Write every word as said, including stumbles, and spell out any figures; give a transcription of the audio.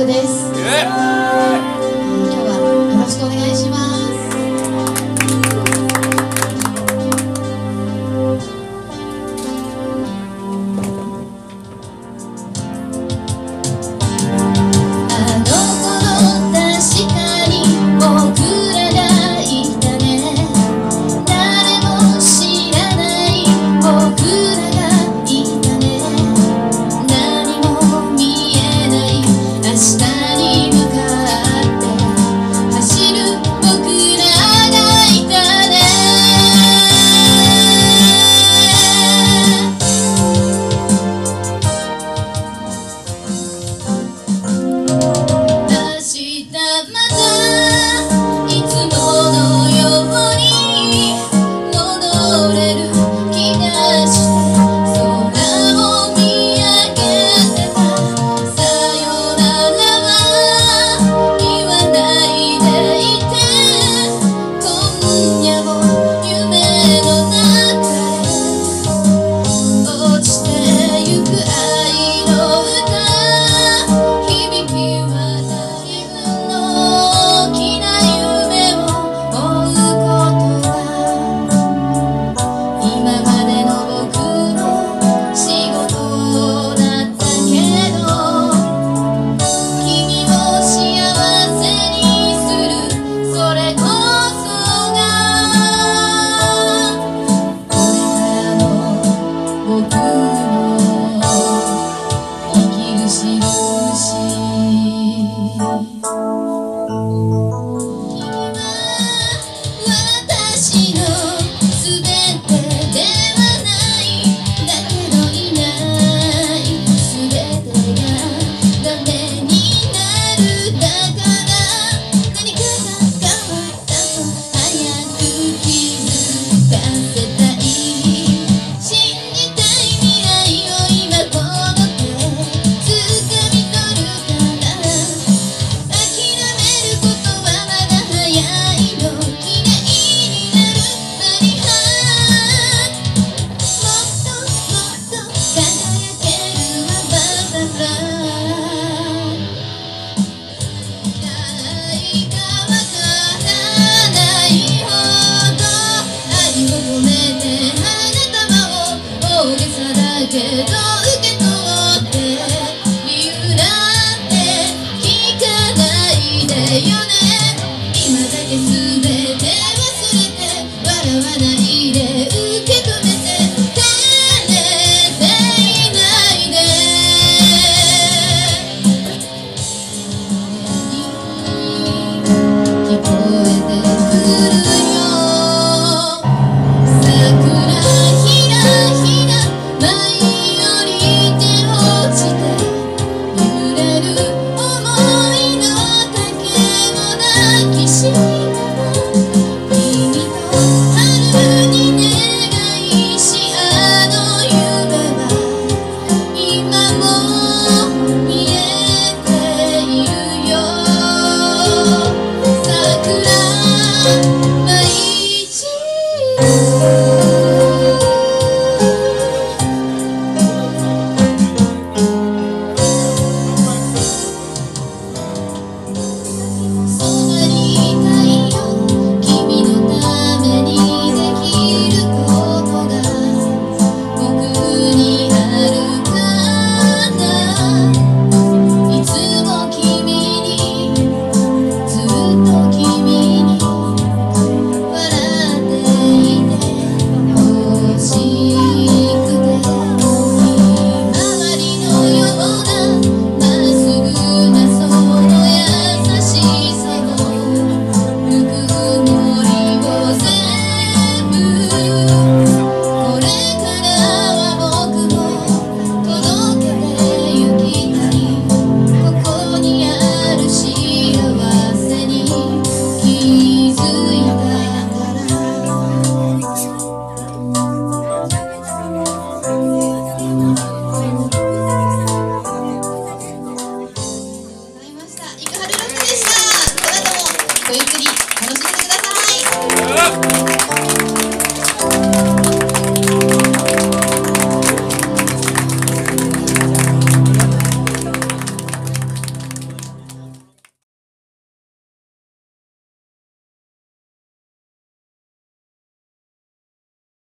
曲です。今日はよろしくお願いします。けど受け取って理由なんて聞かないでよね。今だけ全て忘れて笑わないで受け止めて照れていないで。聞こえてくるよ桜ひらひら舞い降りて落ちて揺れる想いの竹を抱きしめた君と春に願いしあの夢は今も見えているよ。桜舞い散るごゆっくり楽しんでください。